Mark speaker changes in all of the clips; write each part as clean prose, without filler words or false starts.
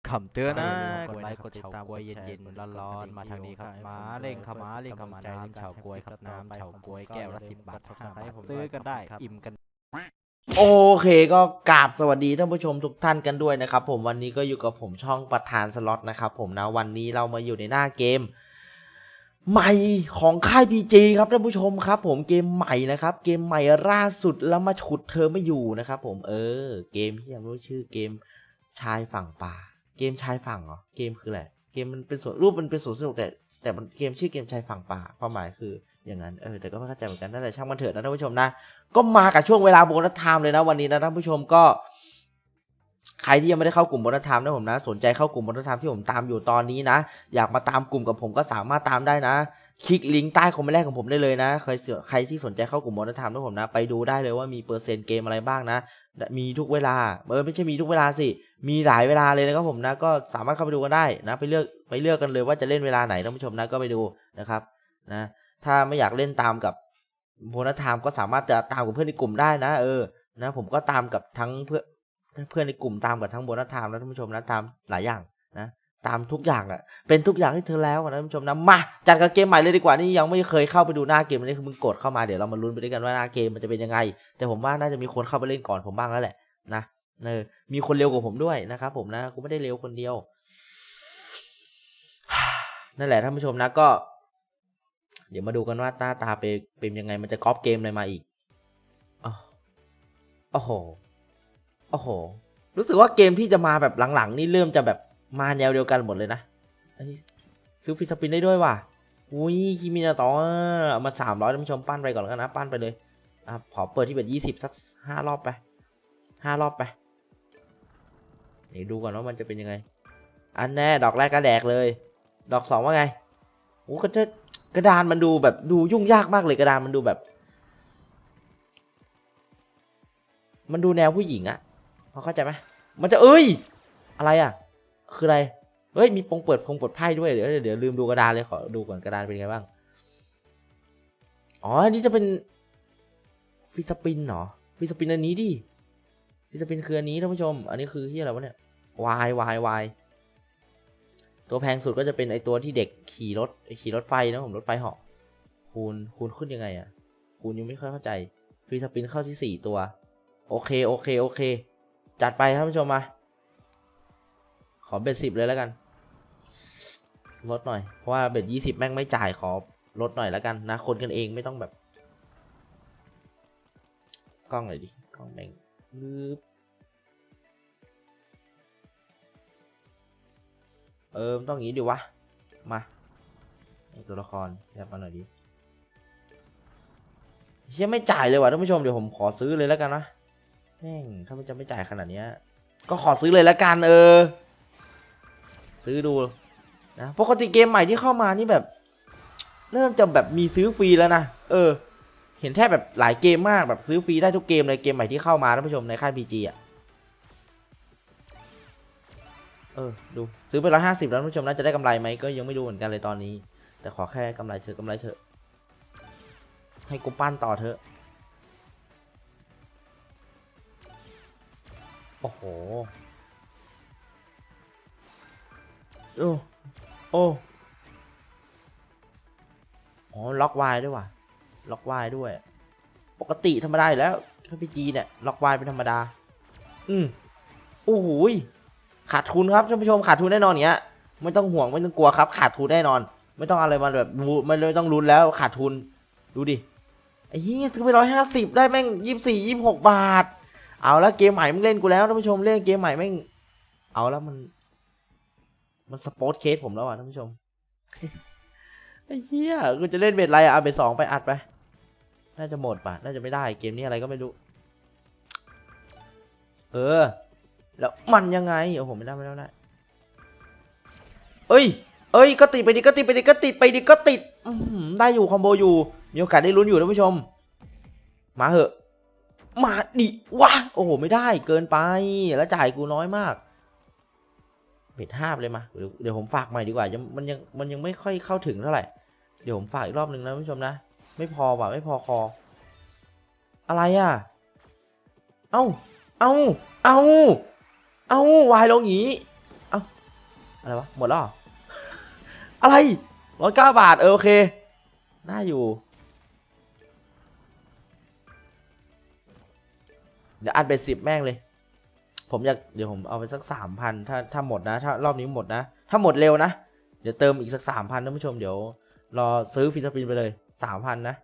Speaker 1: คำเตือนนะกดไลค์กดติดตามกวยเย็นๆร้อนๆมาทางนี้ครับมาเร่งขมาเร่งขมาน้ำเฉาก๊วยครับน้ำเฉาก๊วยแก้วละ10 บาท5 บาทซื้อกันได้อิ่มกัน
Speaker 2: โอเคก็กราบสวัสดีท่านผู้ชมทุกท่านกันด้วยนะครับผมวันนี้ก็อยู่กับผมช่องประธานสล็อตนะครับผมนะวันนี้เรามาอยู่ในหน้าเกมใหม่ของค่าย PG ครับท่านผู้ชมครับผมเกมใหม่นะครับเกมใหม่ล่าสุดแล้วมาฉุดเธอไม่อยู่นะครับผมเกมที่ยังไม่รู้ชื่อเกมชายฝั่งป่าเกมชายฝั่งเหรอเกมคืออะไรเกมมันเป็นส่วนรูปมันเป็นส่วนสนุกแต่มันเกมชื่อเกมชายฝั่งป่าความหมายคืออย่างนั้นแต่ก็ไม่เข้าใจเหมือนกันนั่นแหละช่างมันเถิดนะท่านผู้ชมนะก็มากับช่วงเวลาโบนัสไทม์เลยนะวันนี้นะท่านผู้ชมก็ใครที่ยังไม่ได้เข้ากลุ่มโบนัสไทม์นะผมนะสนใจเข้ากลุ่มโบนัสไทม์ที่ผมตามอยู่ตอนนี้นะอยากมาตามกลุ่มกับผมก็สามารถตามได้นะคลิกลิงก์ใต้คอมเมนต์แรกของผมได้เลยนะใครที่สนใจเข้ากลุ่มโบนัสไทม์นะผมนะไปดูได้เลยว่ามีเปอร์เซ็นต์เกมอะไรบ้างนะมีทุกเวลาไม่ใช่มีทุกเวลาสิมีหลายเวลาเลยนะครับผมนะก็สามารถเข้าไปดูกันได้นะไปเลือกกันเลยว่าจะเล่นเวลาไหนท่านผู้ชมนะก็ไปดูนะครับนะถ้าไม่อยากเล่นตามกับโบนัสไทม์ก็สามารถจะตามกับเพื่อนในกลุ่มได้นะนะผมก็ตามกับทั้งเพื่อนในกลุ่มตามกับทั้งโบนัสไทม์แล้วท่านผู้ชมนะตามหลายอย่างนะตามทุกอย่างอ่ะเป็นทุกอย่างให้เธอแล้วนะท่านผู้ชมนะมาจัดกับเกมใหม่เลยดีกว่านี่ยังไม่เคยเข้าไปดูหน้าเกมนี่คือมึงกดเข้ามาเดี๋ยวเรามาลุ้นไปด้วยกันว่าหน้าเกมมันจะเป็นยังไงแต่ผมว่าน่าจะมีคนเข้าไปเล่นก่อนผมบ้างแล้วแหละนะมีคนเร็วกว่าผมด้วยนะครับผมนะกูไม่ได้เร็วคนเดียวนั่นแหละท่านผู้ชมนะก็เดี๋ยวมาดูกันว่าหน้าตาเป็นยังไงมันจะก๊อปเกมอะไรมาอีกโอ้โหรู้สึกว่าเกมที่จะมาแบบหลังๆนี่เริ่มจะแบบมาแนวเดียวกันหมดเลยนะซื้อฟรีสปินได้ด้วยว่ะอุ้ยคิมินาโตะเอามา300ท่านผู้ชมปั้นไปก่อนแล้วกันนะปั้นไปเลยขอเปิดที่แบบ20สัก5 รอบไป5 รอบไปเดี๋ยวดูก่อนว่ามันจะเป็นยังไงอันแน่ดอกแรกก็แดกเลยดอก2ว่าไงโอ้กระดานมันดูแบบดูยุ่งยากมากเลยกระดานมันดูแบบมันดูแนวผู้หญิงอะพอเข้าใจไหมมันจะอะไรอะคืออะไรมีเปิดไพ่ด้วยเดี๋ยวลืมดูกระดานเลยขอดูก่อนกระดานเป็นไงบ้างอันนี้จะเป็นฟรีสปินเหรอฟรีสปินอันนี้ดิฟรีสปินคืออันนี้ท่านผู้ชมอันนี้คือที่อะไรวะเนี่ยวายตัวแพงสุดก็จะเป็นไอตัวที่เด็กขี่รถไฟนะผมรถไฟเหาะคูณขึ้นยังไงอะคูณยังไม่ค่อยเข้าใจฟรีสปินเข้าที่4ตัวโอเคจัดไปท่านผู้ชมมาขอเบ็ด10เลยแล้วกันลดหน่อยเพราะว่าเบ็ด20แม่งไม่จ่ายขอลดหน่อยแล้วกันนะคนกันเองไม่ต้องแบบกล้องหน่อยดิกล้องแม่งมันต้องอย่างนี้ดิวะมาตัวละครแยกมาหน่อยดิเชี่ยไม่จ่ายเลยว่ะท่านผู้ชมเดี๋ยวผมขอซื้อเลยแล้วกันนะแม่งถ้ามันจะไม่จ่ายขนาดนี้ก็ขอซื้อเลยแล้วกันซื้อดูนะปกติเกมใหม่ที่เข้ามานี่แบบเริ่มจะแบบมีซื้อฟรีแล้วนะเห็นแทบแบบหลายเกมมากแบบซื้อฟรีได้ทุกเกมเลยเกมใหม่ที่เข้ามาท่านผู้ชมในค่าย PG ดูซื้อไป150แล้วท่านผู้ชมน่าจะได้กำไรไหมก็ยังไม่รู้เหมือนกันเลยตอนนี้แต่ขอแค่กำไรเถอะให้กูปั้นต่อเถอะโอ้โหล็อกวายด้วยว่ะล็อกวายด้วยปกติธรรมดาอยู่แล้วถ้า PG เนี่ยล็อกวายเป็นธรรมดาโอ้โหขาดทุนครับท่านผู้ชมขาดทุนแน่นอนเงี้ยไม่ต้องห่วงไม่ต้องกลัวครับขาดทุนแน่นอนไม่ต้องอะไรมาแบบไม่ต้องลุ้นแล้วขาดทุนดูดิไอ้เหี้ยซื้อไป150ได้แม่ง24-26 บาทเอาแล้วเกมใหม่มึงเล่นกูแล้วท่านผู้ชมเล่นเกมใหม่แม่งเอาแล้วมันสปอร์ตเคสผมแล้วอ่ะท่านผู้ชมไอ้เหี้ยกูจะเล่นเบ็ดอะไรเบ็ด2ไปอัดไปน่าจะหมดป่ะน่าจะไม่ได้เกมนี้อะไรก็ไม่รู้แล้วมันยังไงผมไม่ได้ก็ติดไปดิได้อยู่คอมโบอยู่มีโอกาสได้ลุ้นอยู่ท่านผู้ชมมาเหอะมาดิวะโอ้โหไม่ได้เกินไปแล้วจ่ายกูน้อยมากเบ็ด5เลยมาเดี๋ยวผมฝากใหม่ดีกว่ามันยังไม่ค่อยเข้าถึงเท่าไหร่เดี๋ยวผมฝากอีกรอบหนึ่งนะท่านผู้ชมนะไม่พอว่ะไม่พอคออะไรเอาวายลงอย่างนี้อะไรวะหมดแล้วเหรอ อะไร109 บาทโอเคน่าอยู่เดี๋ยวอัดเป็น10แม่งเลยผมอยากเดี๋ยวผมเอาไปสัก3,000ถ้าหมดนะถ้ารอบนี้หมดนะถ้าหมดเร็วนะเดี๋ยวเติมอีกสัก3,000ท่านผู้ชมเดี๋ยวรอซื้อฟรีสปินไปเลย3,000นะ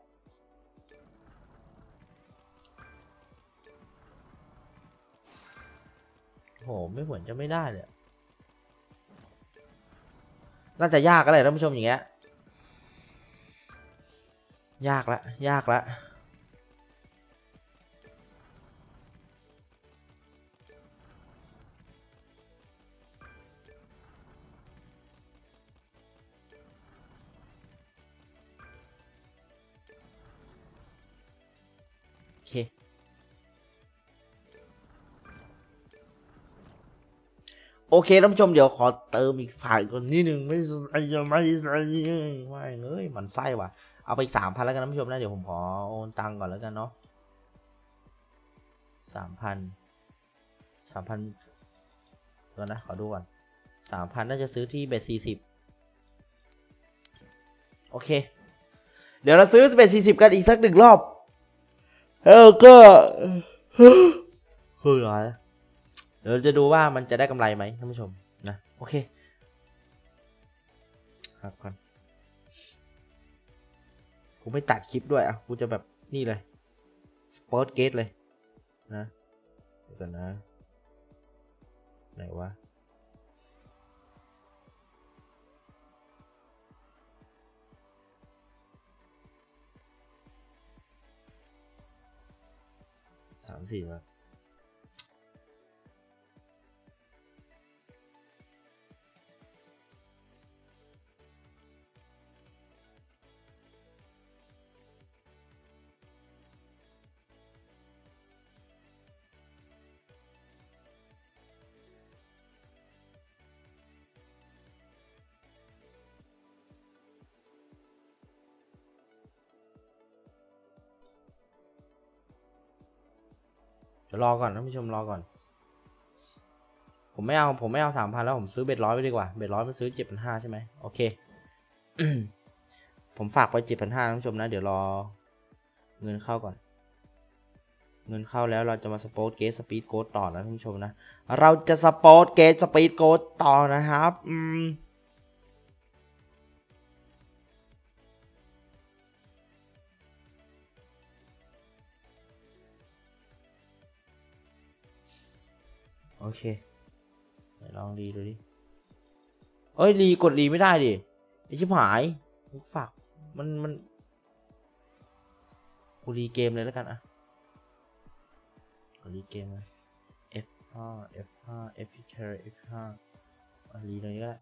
Speaker 2: โหไม่เหมือนจะไม่ได้เลยน่าจะยากอะไรท่านผู้ชมอย่างเงี้ยยากละโอเคโอเคท่านผู้ชมเดี๋ยวขอเติมอีกฝ่ายก่อนนิดนึงไม่เอ้ยมันไส้ว่ะเอาไปอีก3,000แล้วกันท่านผู้ชมนะเดี๋ยวผมขอโอนตังค์ก่อนแล้วกันเนาะ3,000ก่อนนะขอดูก่อน3,000น่าจะซื้อที่เบ็ด40โอเคเดี๋ยวเราซื้อเบ็ด40กันอีกสัก1 รอบแล้วก็เฮ้ยร้อยเดี๋ยวจะดูว่ามันจะได้กำไรไหมท่านผู้ชมนะโอเคครับก่อนกูไม่ตัดคลิปด้วยอ่ะกูจะแบบนี่เลยสปอร์ตเกตเลยนะเดี๋ยวก่อนนะไหนวะ3-4วะรอก่อนท่านผู้ชมรอก่อนผมไม่เอา3,000แล้วผมซื้อเบ็ด100ไปดีกว่าเบ็ด100มันซื้อ7,500ใช่ไหมโอเค ผมฝากไป7,500ท่านผู้ชมนะเดี๋ยวรอเงินเข้าก่อนเงินเข้าแล้วเราจะมาสปอร์ตเกตสปีดโกดต่อนะท่านผู้ชมนะเราจะสปอร์ตเกตสปีดโกดต่อนะครับโอเคลองรีดูดิเอ้ยรีกดรีไม่ได้ดิไอชิบหายฝากมันกูรีเกมเลยแล้วกันอะกูรีเกมเลย F5 F5 รีเลยก็ได้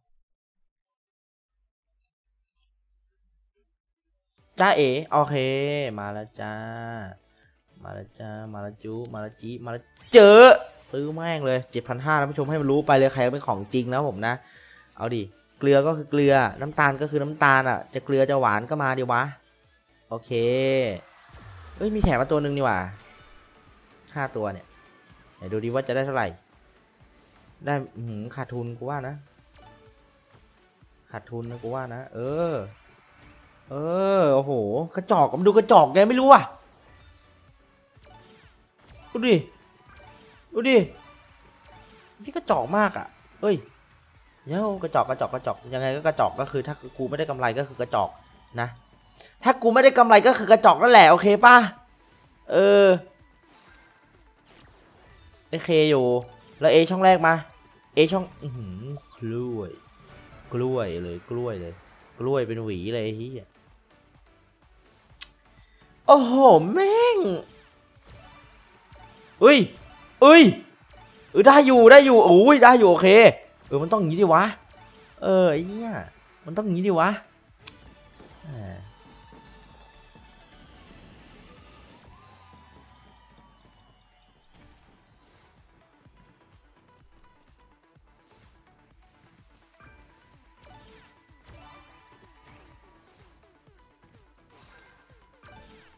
Speaker 2: จ้าเอ๋โอเคมาแล้วจ้ามาแล้วจูมาแล้วจีมาแล้วเจอซื้อแม่งเลย7,500ท่านผู้ชมให้มันรู้ไปเลยใครเป็นของจริงนะผมนะเอาดิเกลือก็คือเกลือน้ำตาลก็คือน้ำตาลอ่ะจะเกลือจะหวานก็มาดิวะโอเคเอ้ยมีแถมมาตัวหนึ่งนี่หว่า5 ตัวเนี่ยไหนดูดิว่าจะได้เท่าไหร่ได้ขาดทุนกูว่านะขาดทุนนะกูว่านะโอ้โหกระจอกมันดูกระจอกไงไม่รู้อ่ะดูดิที่กระจอกมากอ่ะเอ้ยเย้ากระจอกยังไงก็กระจอกก็คือถ้ากูไม่ได้กำไรก็คือกระจอกนะถ้ากูไม่ได้กำไรก็คือกระจอกนั่นแหละโอเคป่ะเคอยู่แล้วช่องแรกมาช่องกล้วยเลยกล้วยเป็นหวีเลยเฮียโอ้โหแม่งได้อยู่โอ้ยได้อยู่โอเคมันต้องอย่างนี้ดิวะไอ้เหี้ยมันต้องอย่างนี้ดิวะ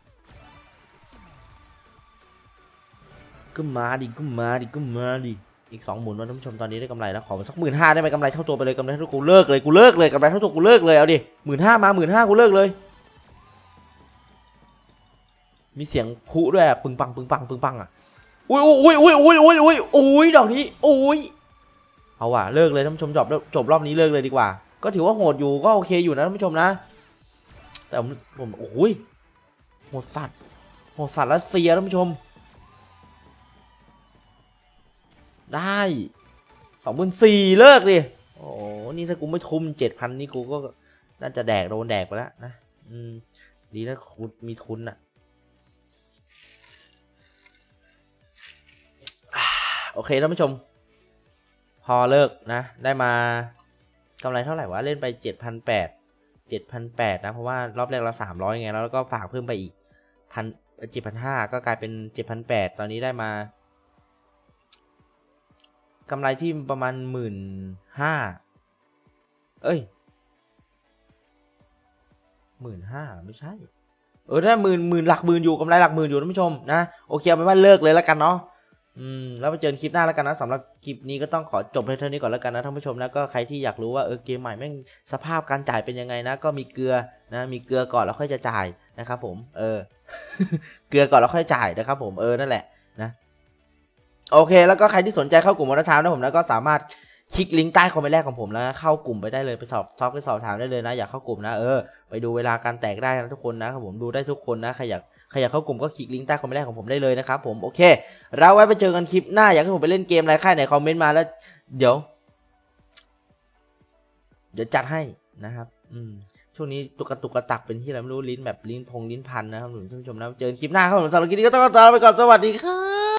Speaker 2: ก็มาดิอีก2 หมุนนะท่านผู้ชมตอนนี้ได้กำไรแล้วขอสัก15,000ได้ไหมกำไรเท่าตัวไปเลยกำไรเท่าตัวกูเลิกเลยกำไรเท่าตัวกูเลิกเลยเอาดิ15,000มา15,000กูเลิกเลยมีเสียงพุด้วยปึงปังอ่ะอุ้ยดอกนี้อุ้ยเอาว่ะเลิกเลยท่านผู้ชมจบรอบนี้เลิกเลยดีกว่าก็ถือว่าโหดอยู่ก็โอเคอยู่นะท่านผู้ชมนะแต่ผมโอ้ยโหดสัตว์รัสเซียท่านผู้ชมได้24,000เลิกดิโอ้นี่ถ้ากูไม่ทุม7,000นี่กูก็น่าจะโดนแดกไปแล้วนะดีนะคุณมีทุนอ่ะโอเคท่านผู้ชมพอเลิกนะได้มากำไรเท่าไหร่วะเล่นไป7,800นะเพราะว่ารอบแรกเรา300ไงแล้วก็ฝากเพิ่มไปอีก7,500ก็กลายเป็น7,800ตอนนี้ได้มากำไรที่ประมาณ15,000เอ้ย15,000ไม่ใช่ถ้าหมื่นหลักหมื่นอยู่กำไรหลักหมื่นอยู่ท่านผู้ชมนะโอเคเอาไปว่าเลิกเลยแล้วกันเนาะแล้วไปเจอคลิปหน้าแล้วกันนะสำหรับคลิปนี้ก็ต้องขอจบเท่านี้ก่อนแล้วกันนะท่านผู้ชมนะก็ใครที่อยากรู้ว่าเกมใหม่แม่งสภาพการจ่ายเป็นยังไงนะก็มีเกลือนะมีเกลือก่อนแล้วค่อยจะจ่ายนะครับผมเกลือก่อนแล้วค่อยจ่ายนะครับผมนั่นแหละนะโอเคแล้วก็ใครที่สนใจเข้ากลุ่มมอเตอร์ทาวน์นะผมนะก็สามารถคลิกลิงก์ใต้คอมเมนต์แรกของผมแล้วเข้ากลุ่มไปได้เลยไปสอบถามได้เลยนะอยากเข้ากลุ่มนะไปดูเวลาการแตกได้นะทุกคนนะครับผมดูได้ทุกคนนะใครอยากเข้ากลุ่มก็คลิกลิงก์ใต้คอมเมนต์แรกของผมได้เลยนะครับผมโอเคเราไว้ไปเจอกันคลิปหน้าอยากให้ผมไปเล่นเกมอะไรค่ายไหนคอมเมนต์มาแล้วเดี๋ยวจัดให้นะครับช่วงนี้ตุกกระตักเป็นที่อะไรไม่รู้ลิ้นพันนะครับท่านผู้ชมนะเจอกันคลิปหน้าครับผมสำหรับคลิปนี้ก็ต้องลาไปก่อนสวัสดีครับ